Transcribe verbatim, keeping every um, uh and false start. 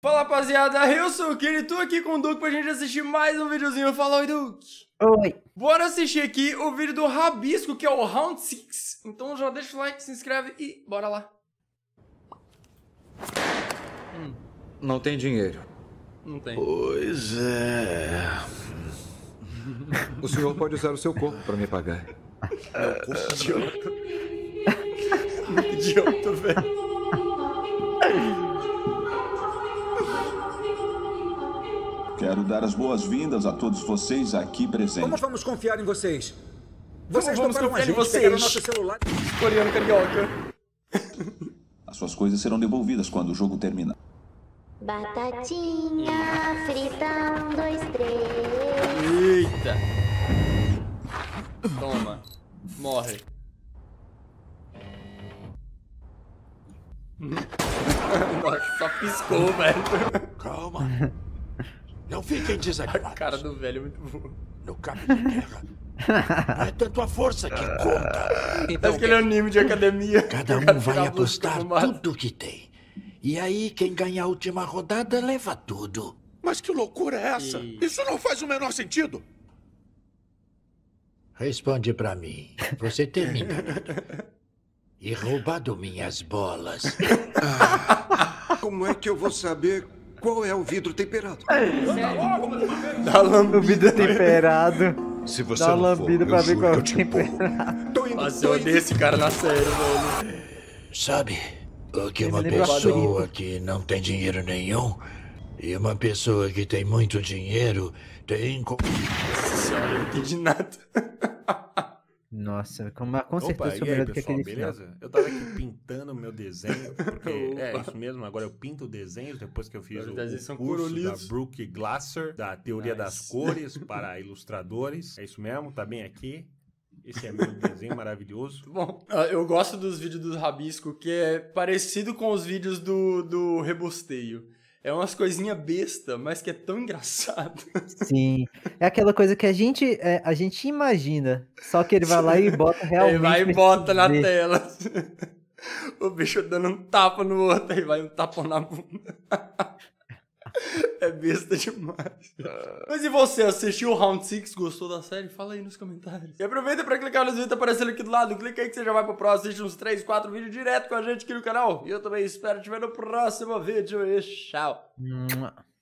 Fala, rapaziada, eu sou o Kiri e tô aqui com o Duque pra gente assistir mais um videozinho. Fala, oi, Duque. Oi. Bora assistir aqui o vídeo do Rabisco, que é o Round seis. Então já deixa o like, se inscreve e bora lá. Hum. Não tem dinheiro. Não tem. Pois é. O senhor pode usar o seu corpo para me pagar. Meu corpo idiota. Muito idiota, velho. Quero dar as boas-vindas a todos vocês aqui presentes. Como vamos confiar em vocês? Vocês vamos toparam confiar em gente, vocês. pegaram nosso celular. Coreano carioca. As suas coisas serão devolvidas quando o jogo terminar. Batatinha frita, um, dois, três. Eita. Toma. Morre. Nossa, só piscou, velho. Calma. Não fiquem A desanimados. cara do velho é muito boa. No campo de guerra, não é tanto a força que conta. Então, Parece aquele anime de academia. Cada um vai apostar tudo que tem. E aí, quem ganhar a última rodada, leva tudo. Mas que loucura é essa? E... Isso não faz o menor sentido. Responde pra mim. Você ter me enganado e roubado minhas bolas. Ah, como é que eu vou saber qual é o vidro temperado? Dá lambida. O vidro temperado. Se você Dá não uma for, lambida eu pra ver juro qual é que o eu te empurro. temperado. Tô indo, Nossa, tô eu indo. odeio esse cara na série, velho. Sabe, o que Ele uma me lembra pessoa que não tem dinheiro nenhum e uma pessoa que tem muito dinheiro tem... co- Nossa senhora, eu não entendi nada. Nossa, com, com certeza Opa, sou e aí, melhor do que pessoal, aquele final. beleza? Eu tava aqui pintando meu desenho, porque é Opa. isso mesmo, agora eu pinto desenhos depois que eu fiz Os o, desenhos são o curso da coloridos. Brooke Glasser, da teoria Nice. das cores para ilustradores. É isso mesmo, tá bem aqui. Esse é meu desenho maravilhoso. Bom, ah, eu gosto dos vídeos do Rabisco, que é parecido com os vídeos do, do Rebosteio. É umas coisinhas besta, mas que é tão engraçado. Sim. É aquela coisa que a gente, é, a gente imagina. Só que ele vai lá e bota realmente. Ele vai e pra bota na ver. tela. O bicho dando um tapa no outro, aí vai um tapa na bunda. É besta demais. Mas e você, assistiu o Round seis? Gostou da série? Fala aí nos comentários. E aproveita pra clicar nos vídeos aparecendo aqui do lado. Clica aí que você já vai pro próximo. Assiste uns três, quatro vídeos direto com a gente aqui no canal. E eu também espero te ver no próximo vídeo. E tchau. Mua.